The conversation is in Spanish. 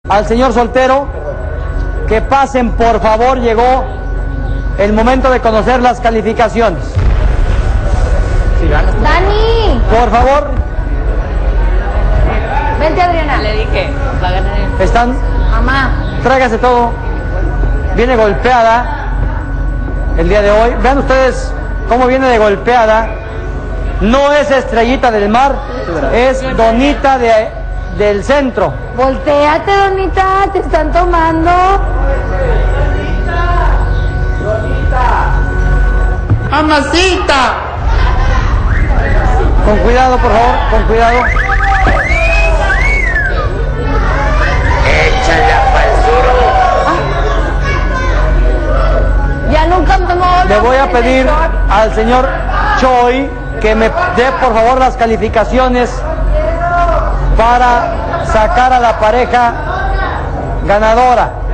Al señor soltero que pasen, por favor, llegó el momento de conocer las calificaciones. Dani, Por favor, vente Adriana. Le dije, va a ganar él. están, Mamá, tráigase todo. Viene golpeada el día de hoy. Vean ustedes cómo viene de golpeada. No es Estrellita del Mar, es Donita del Centro. volteate, Donita, te están tomando. ¡Mamacita! Con cuidado, por favor, con cuidado. ¡Échala pa'l Ya nunca me muevo. Le voy a pedir al señor Choi que me dé, por favor, las calificaciones para sacar a la pareja ganadora.